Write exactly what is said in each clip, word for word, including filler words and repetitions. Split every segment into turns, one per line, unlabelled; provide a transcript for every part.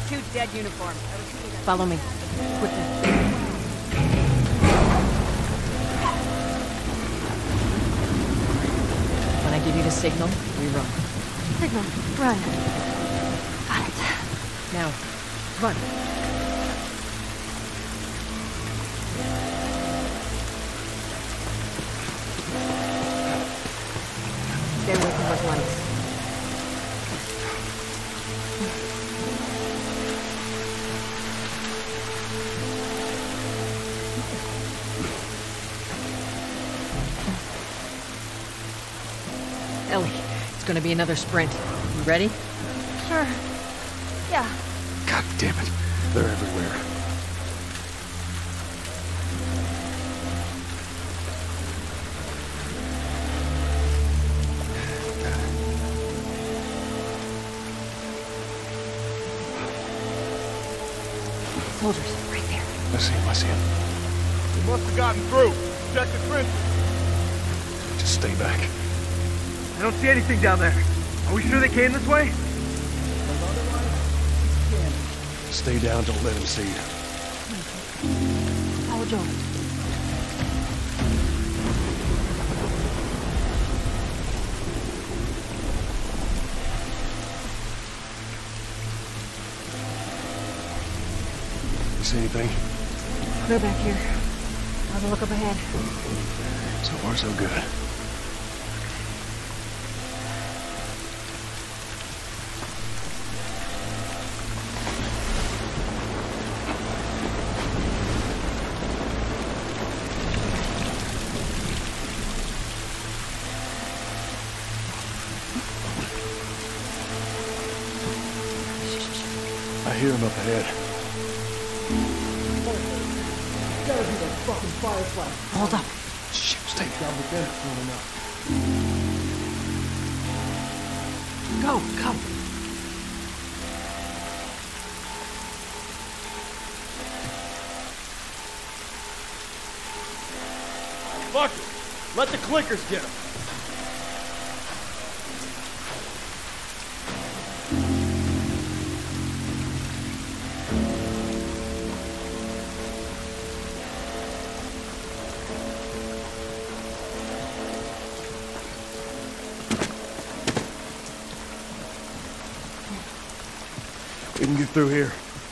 Two dead uniforms.
Follow me. Quickly. When I give you the signal, we run.
Signal. Run. Got it.
Now, run. Stay away from those lights. Ellie, it's gonna be another sprint. You ready?
Sure. Yeah.
God damn it. They're everywhere.
Soldiers, right there.
I see him, I see him.
We must have gotten through. Check the trenches.
Just stay back.
I don't see anything down there. Are we sure they came this way?
Stay down, don't let him see you.
Follow Joel.
You see anything?
Clear back here. Have a look up ahead.
So far, so good. I hear him up ahead.
Gotta be that fucking Firefly.
Hold up.
Shit, stay
Down with them soon enough.
Go, go.
Fuck it. Let the clickers get him.
We can get through here.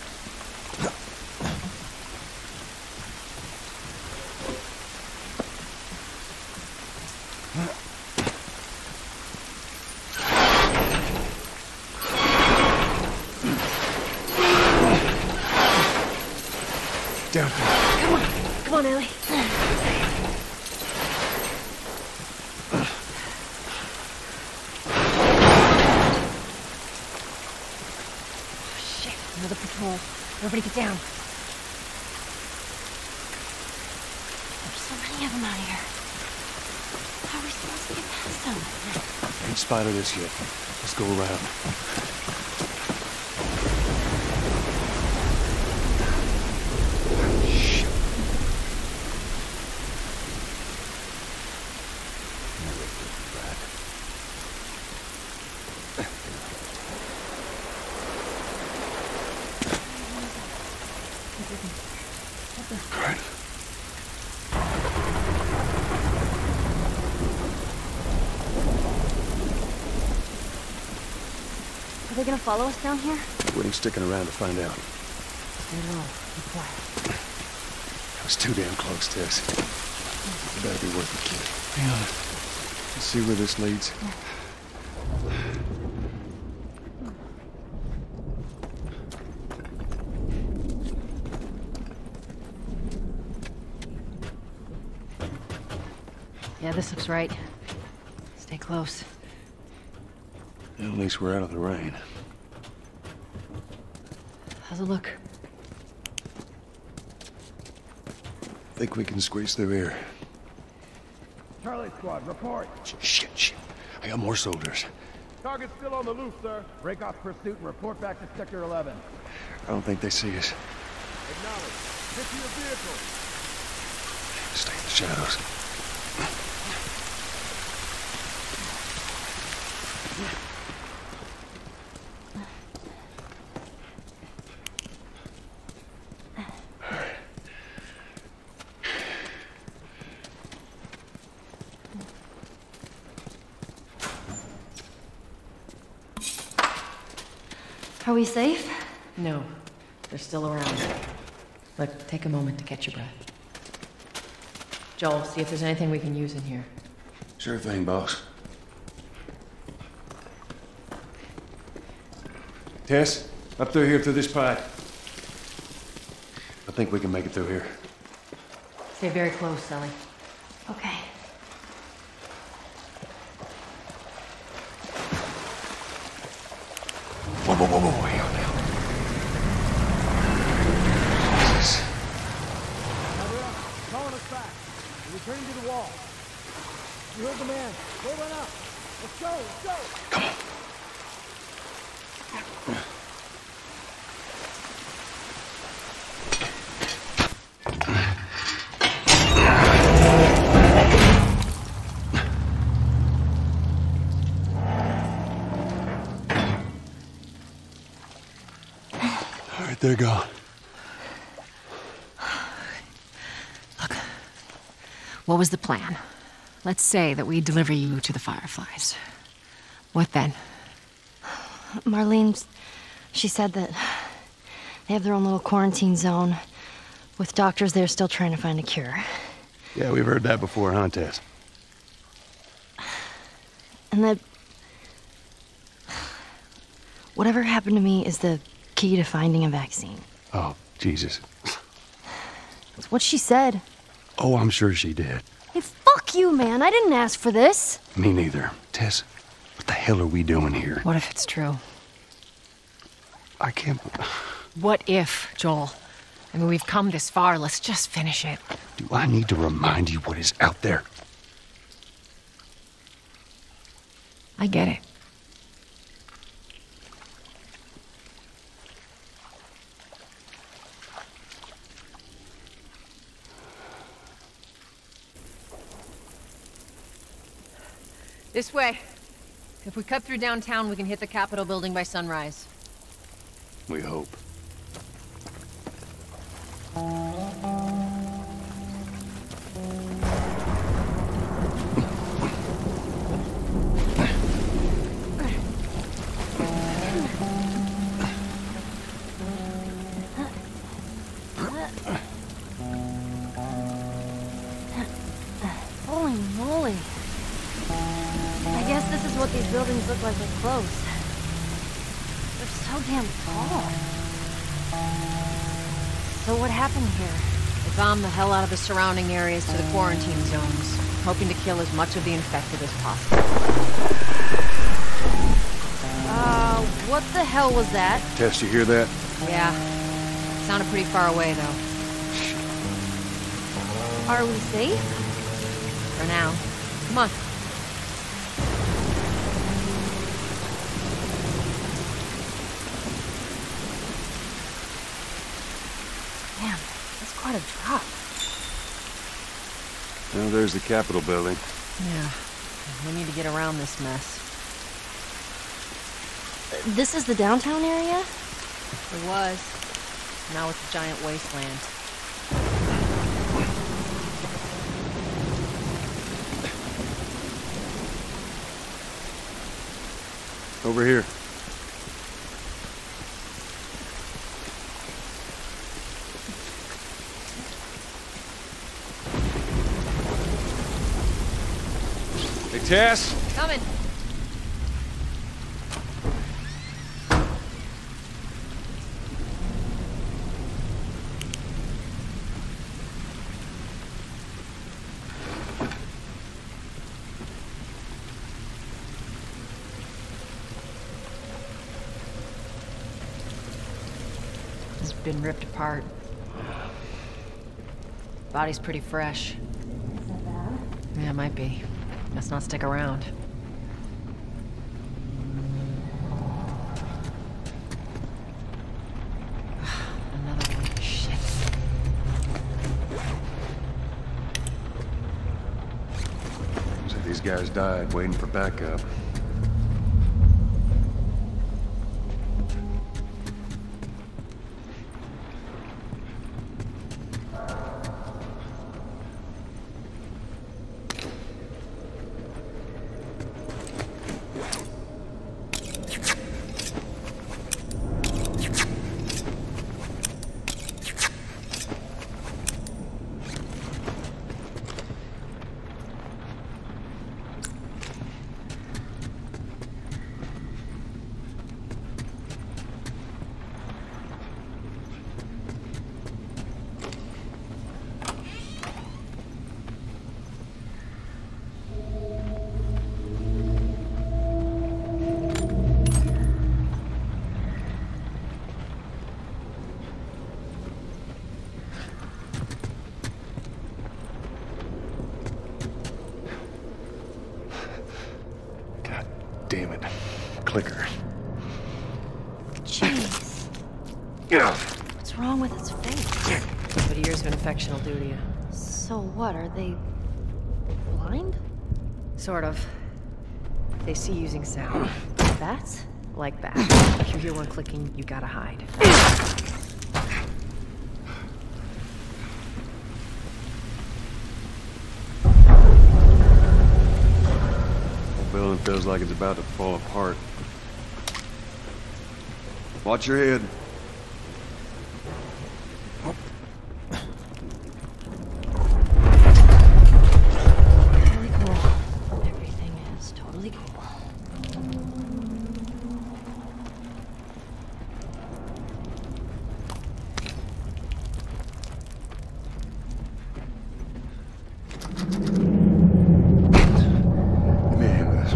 Down.
Come on. Come on, Ellie.
Another patrol. Everybody get down.
There's so many of them out here. How are we supposed to get past them?
Ain't spotted us yet. Let's go around. Shit. All right.
Are they gonna follow us down here?
We ain't sticking around to find out.
Stay low. Be quiet.
That was too damn close, Tess. It better be worth the kid. Yeah. Let's see where this leads.
Yeah, this looks right. Stay close.
At least we're out of the rain.
How's it look?
Think we can squeeze through here.
Charlie Squad, report.
Shit, shit. I got more soldiers.
Target's still on the loose, sir. Break off pursuit and report back to Sector eleven.
I don't think they see us.
Acknowledge. Get to your vehicle.
Stay in the shadows.
Are we safe?
No. They're still around. Look, take a moment to catch your breath. Joel, see if there's anything we can use in here.
Sure thing, boss. Tess, up through here through this pipe. I think we can make it through here.
Stay very close, Sully.
Okay.
Whoa, whoa, whoa, whoa, whoa, hell, hell. Jesus.
Cover up. Calling us back. We're returning to the wall. You heard the man. Go run up. Let's go, let's go.
Come on. All right, they're gone.
Look, what was the plan? Let's say that we deliver you to the Fireflies. What then?
Marlene, she said that they have their own little quarantine zone with doctors there still trying to find a cure.
Yeah, we've heard that before, huh, Tess?
And that whatever happened to me is the key to finding a vaccine.
Oh, Jesus.
That's what she said.
Oh, I'm sure she did.
Hey, fuck you, man. I didn't ask for this.
Me neither. Tess, what the hell are we doing here?
What if it's true?
I can't...
What if, Joel? I mean, we've come this far. Let's just finish it.
Do I need to remind you what is out there?
I get it. This way. If we cut through downtown, we can hit the Capitol building by sunrise.
We hope.
Holy moly. I guess this is what these buildings look like up close. They're so damn tall. So what happened here?
They bombed the hell out of the surrounding areas to the quarantine zones, hoping to kill as much of the infected as possible.
Uh, what the hell was that?
Tess, you hear that?
Yeah. Sounded pretty far away, though.
Are we safe?
For now. Come on.
Damn, that's quite a drop.
Well, there's the Capitol building.
Yeah. We need to get around this mess.
This is the downtown area?
It was. Now it's a giant wasteland.
Over here. Hey, Tess?
Coming. It's been ripped apart. Body's pretty fresh.
Is that bad?
Yeah, it might be. Let's not stick around. Another one. Shit.
So these guys died waiting for backup. damn it. Clicker.
Jeez.
Yeah.
What's wrong with his face?
But years of infection will do to you.
So what, are they... blind?
Sort of. They see using sound.
Bats?
Like that. If you hear one clicking, you gotta hide.
The building feels like it's about to fall apart. Watch your head.
Totally cool. Everything is totally cool.
Let me handle this.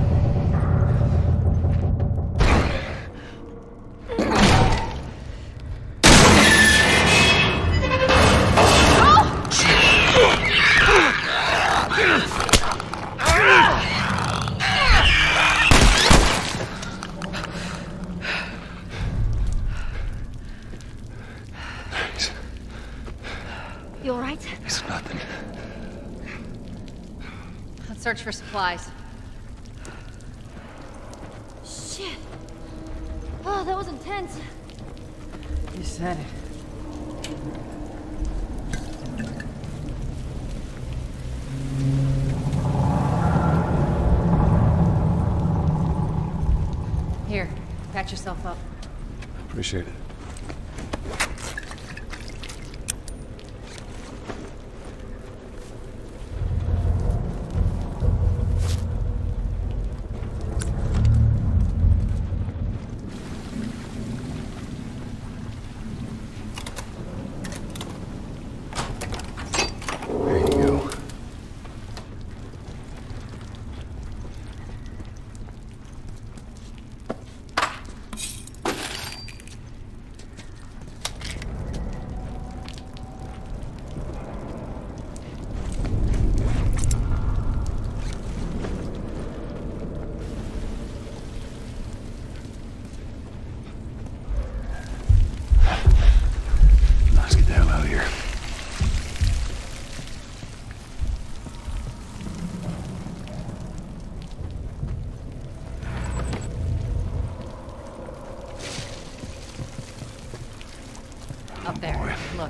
Thanks.
You alright?
It's nothing.
Let's search for supplies.
Shit. Oh, that was intense.
You said it. Here, patch yourself up.
Appreciate it. There you go. Let's get the hell out of here.
Up there.
Boy.
Look.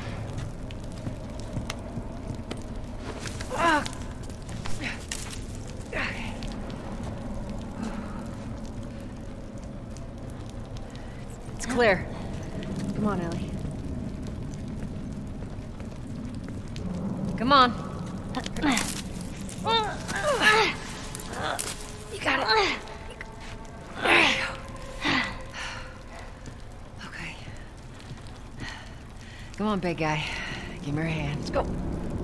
It's clear. Come on, Ellie. Come on. You got it. Okay. Come on, big guy. Give me your hand. Let's go.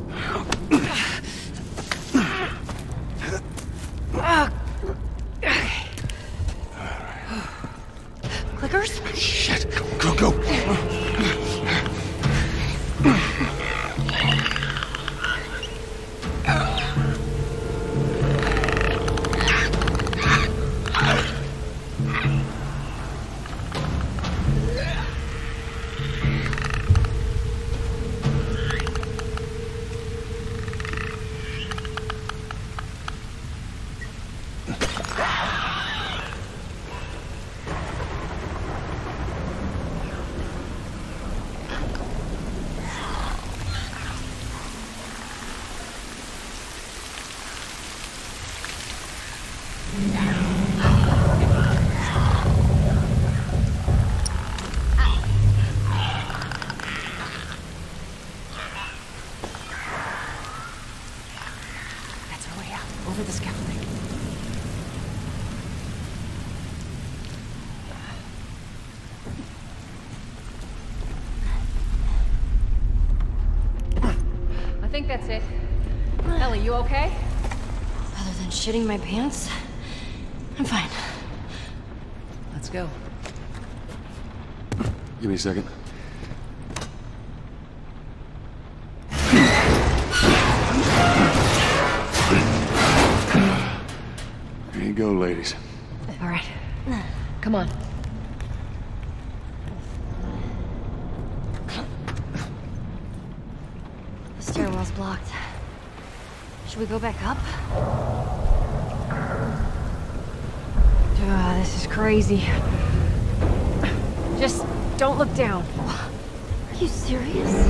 Clickers?
Shit. Go, go.
That's our way out. Over the scaffolding. I think that's it. Ellie, you okay?
Other than shitting my pants, I'm fine.
Let's go.
Give me a second. There you go, ladies.
All right. Come on.
The stairwell's blocked. Should we go back up?
Ah, this is crazy. Just don't look down.
Are you serious?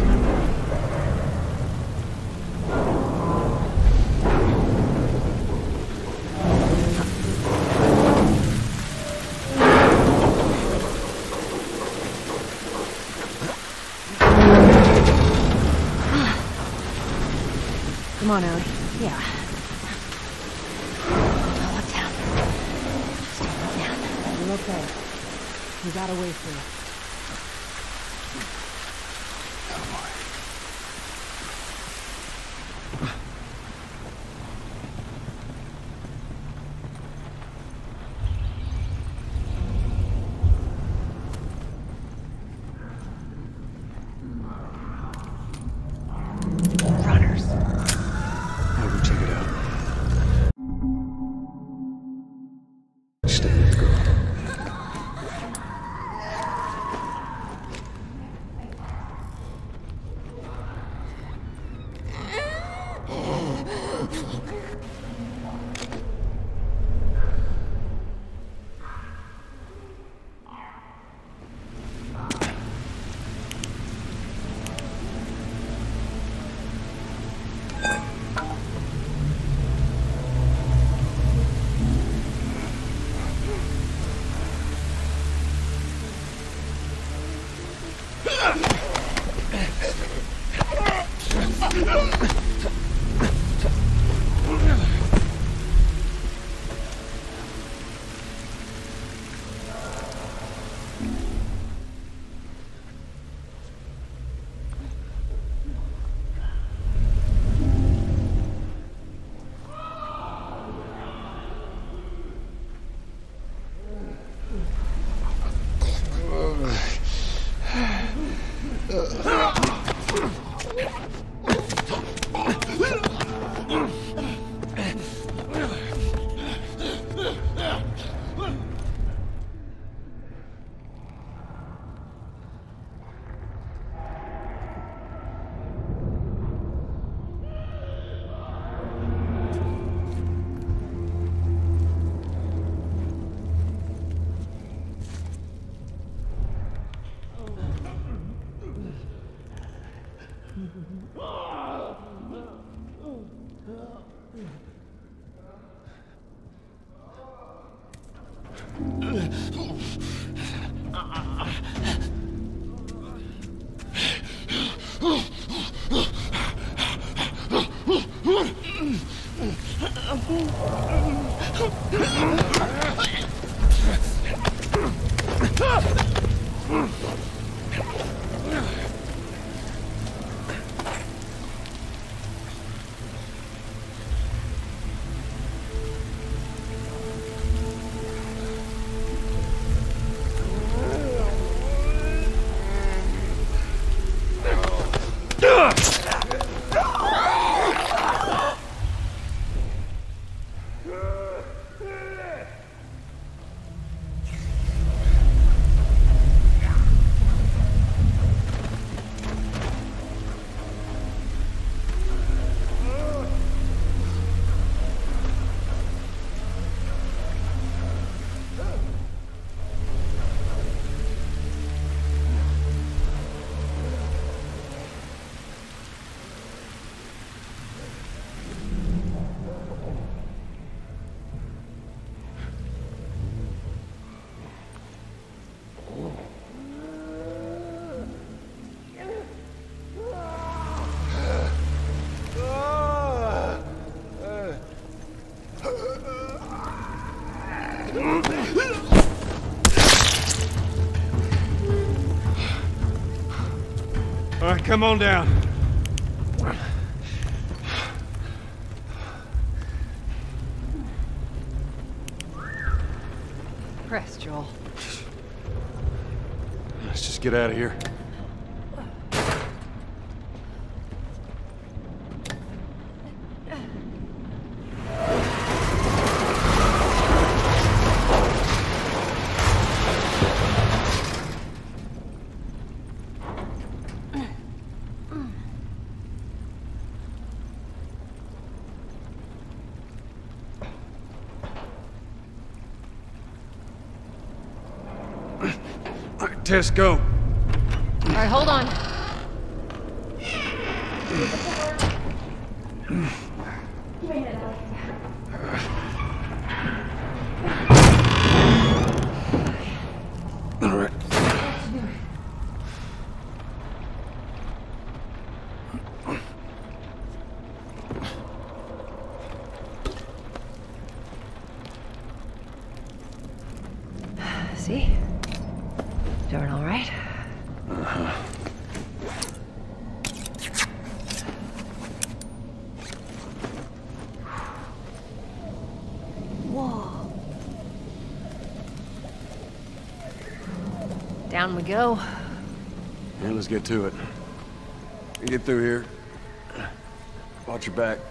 Come on, Ellie.
Yeah. Don't look down. Just don't look down.
You're okay. We got away from you.
Runners.
I'll go check it out. Stay with the girl.
All right, come on down.
Press, Joel.
Let's just get out of here. Tess, go.
All right, hold on.
All right.
See? Doing all right?
Uh-huh.
Whoa.
Down we go.
Yeah, let's get to it. Get through here. Watch your back.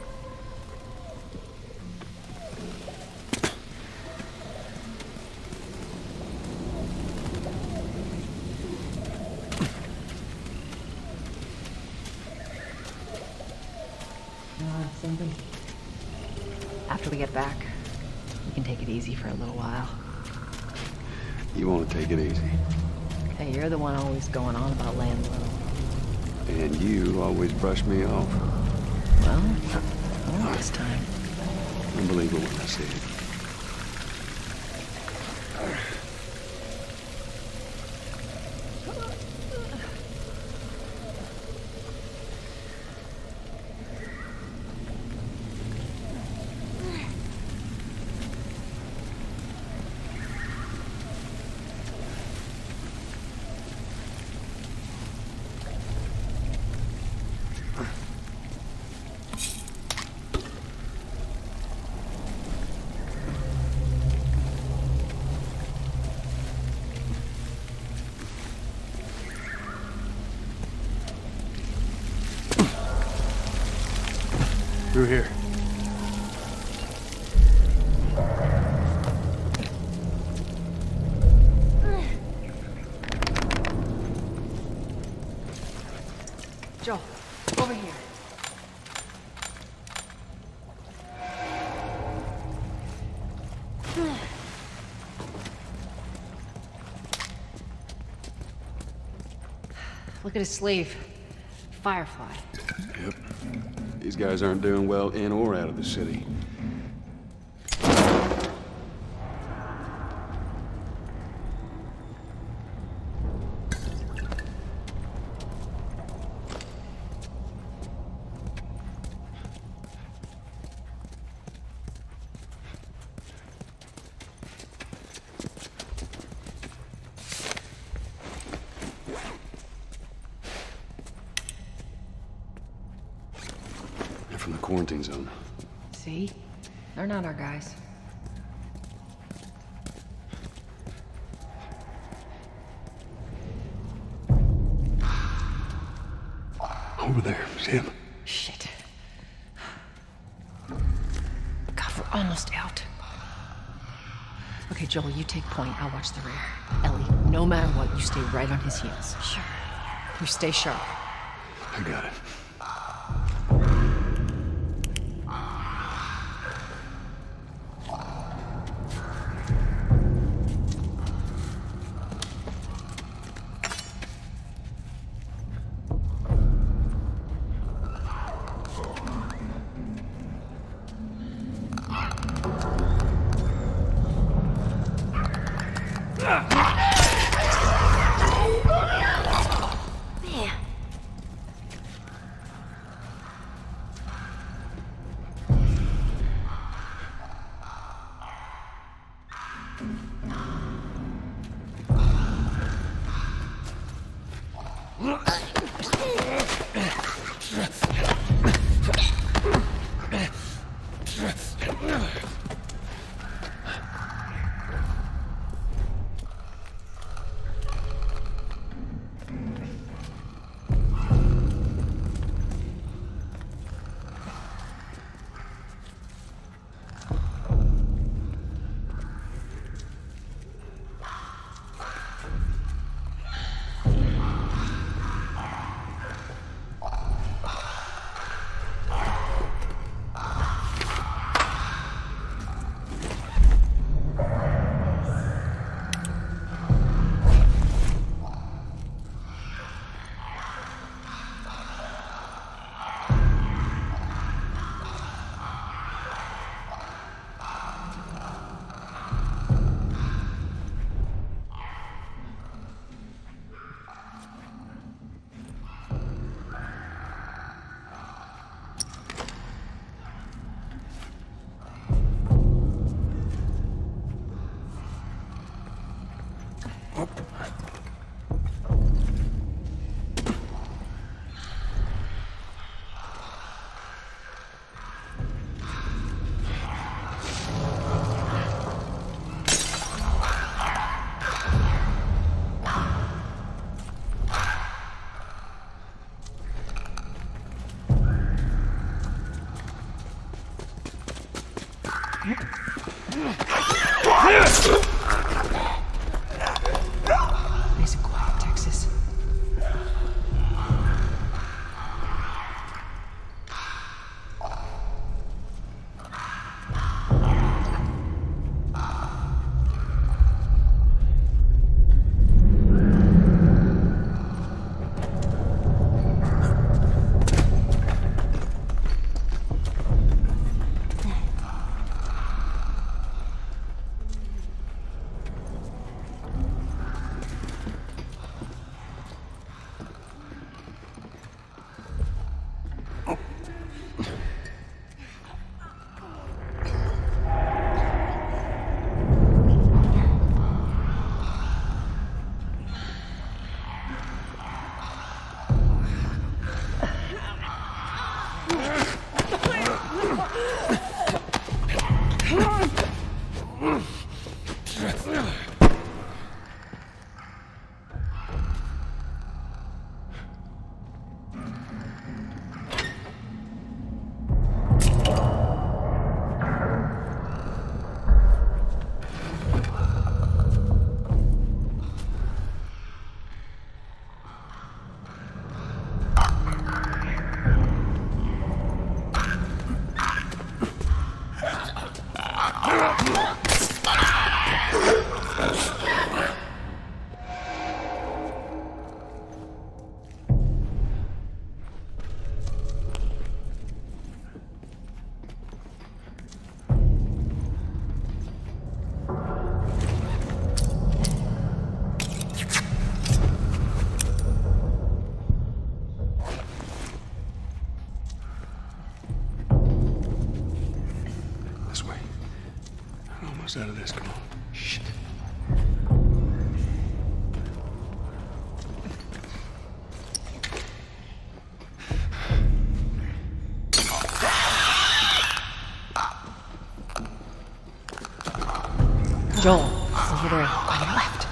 After we get back, we can take it easy for a little while.
You want to take it easy.
Hey, you're the one always going on about laying low.
And you always brush me off.
Well, not this time.
Unbelievable when I see it. Through here.
Joel, over here. Look at his sleeve. Firefly.
Yep. These guys aren't doing well in or out of the city. From the quarantine zone.
See? They're not our guys.
Over there, see him?
Shit. God, we're almost out. Okay, Joel, you take point. I'll watch the rear. Ellie, no matter what, you stay right on his heels. Sure. You stay sharp.
I got it.
Nice and quiet, Texas.
Out of this, come on. Shit.
Joel, over there, on your left.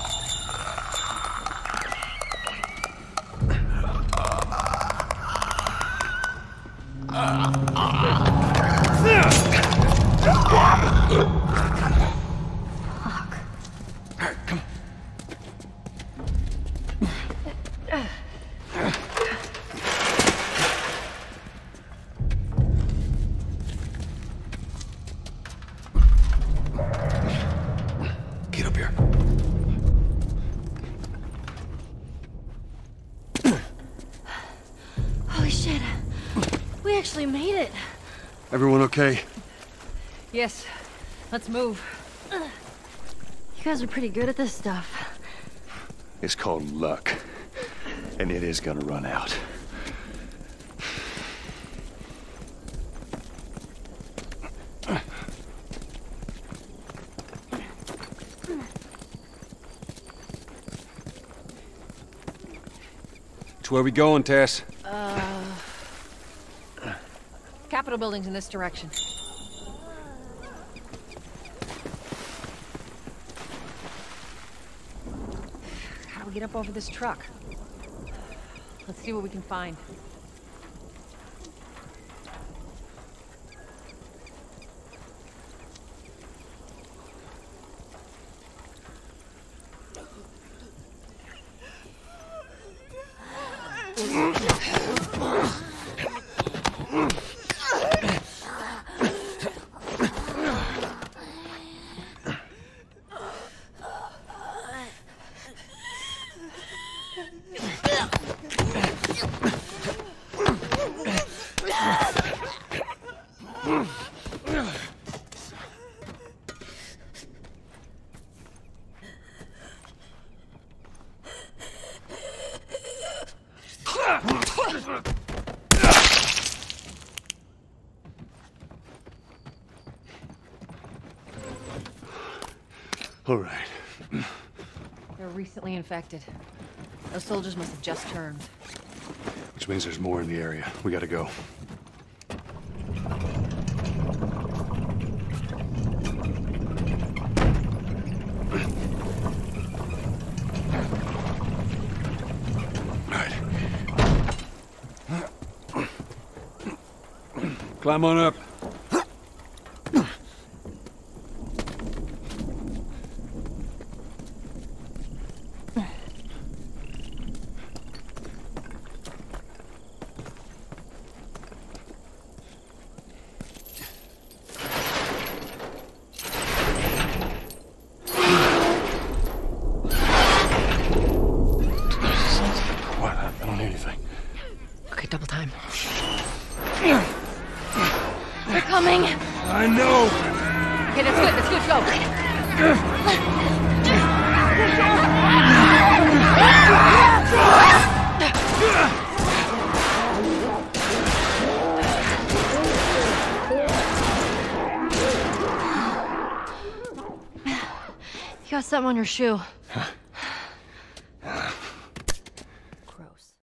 We made it.
Everyone okay?
Yes. Let's move.
You guys are pretty good at this stuff.
It's called luck. And it is gonna run out.
Which way we going, Tess?
Uh... Capitol building's in this direction. How do we get up over this truck? Let's see what we can find.
All right.
They're recently infected. Those soldiers must have just turned.
Which means there's more in the area. We gotta go.
Climb on up.
I know!
Okay, that's good, that's good, go!
You got something on your shoe.
Huh.